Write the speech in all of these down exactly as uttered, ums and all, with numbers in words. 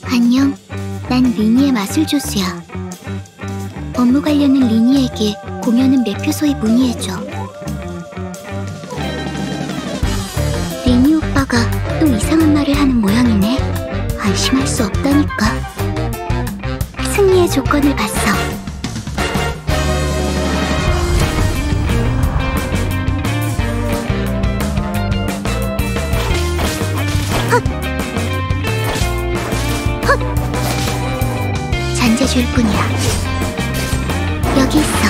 안녕, 난 리니의 마술조수야. 업무 관련은 리니에게, 공연은 매표소에 문의해줘. 리니 오빠가 또 이상한 말을 하는 모양이네. 안심할 수 없다니까. 승리의 조건을 봤어. 잔재주일 뿐이야. 여기 있어.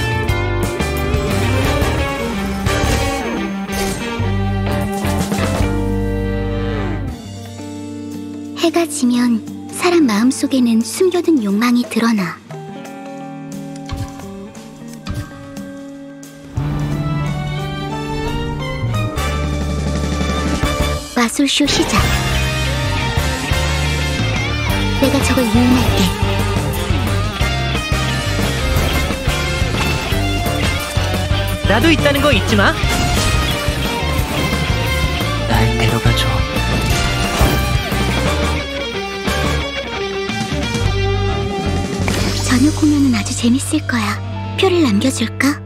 해가 지면 사람 마음속에는 숨겨둔 욕망이 드러나. 마술쇼 시작. 내가 저걸 유인할게. 나도 있다는 거 잊지 마. 날 데려가줘. 저녁 공연은 아주 재밌을 거야. 표를 남겨줄까?